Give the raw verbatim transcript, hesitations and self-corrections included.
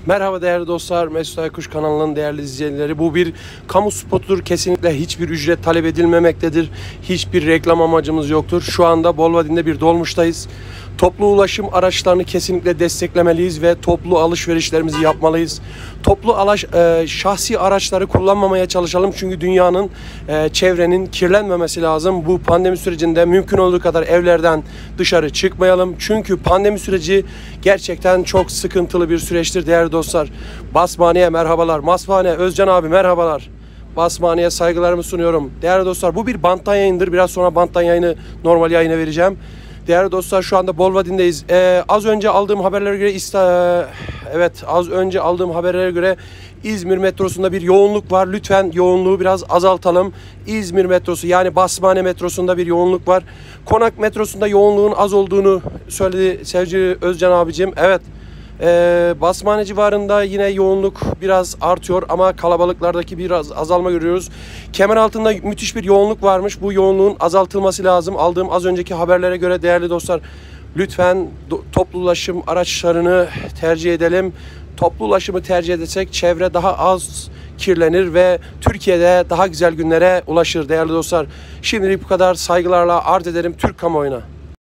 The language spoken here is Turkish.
Merhaba değerli dostlar, Mesut Aykuş kanalının değerli izleyicileri. Bu bir kamu spotudur. Kesinlikle hiçbir ücret talep edilmemektedir. Hiçbir reklam amacımız yoktur. Şu anda Bolvadin'de bir dolmuştayız. Toplu ulaşım araçlarını kesinlikle desteklemeliyiz ve toplu alışverişlerimizi yapmalıyız. Toplu alaş, e, şahsi araçları kullanmamaya çalışalım. Çünkü dünyanın, e, çevrenin kirlenmemesi lazım. Bu pandemi sürecinde mümkün olduğu kadar evlerden dışarı çıkmayalım. Çünkü pandemi süreci gerçekten çok sıkıntılı bir süreçtir değerli dostlar. Basmaniye merhabalar. Masmane Özcan abi merhabalar. Basmaniye saygılarımı sunuyorum. Değerli dostlar, bu bir banttan yayındır. Biraz sonra banttan yayını normal yayına vereceğim. Değerli dostlar, şu anda Bolvadin'deyiz. Ee, az önce aldığım haberlere göre ista evet az önce aldığım haberlere göre İzmir metrosunda bir yoğunluk var. Lütfen yoğunluğu biraz azaltalım. İzmir metrosu yani Basmane metrosunda bir yoğunluk var. Konak metrosunda yoğunluğun az olduğunu söyledi sevgili Özcan abicim. Evet. Ee, Basmane civarında yine yoğunluk biraz artıyor ama kalabalıklardaki biraz azalma görüyoruz. Kemeraltı'nda müthiş bir yoğunluk varmış. Bu yoğunluğun azaltılması lazım. Aldığım az önceki haberlere göre değerli dostlar, lütfen toplu ulaşım araçlarını tercih edelim. Toplu ulaşımı tercih edersek çevre daha az kirlenir ve Türkiye'de daha güzel günlere ulaşır değerli dostlar. Şimdilik bu kadar, saygılarla arz ederim Türk kamuoyuna.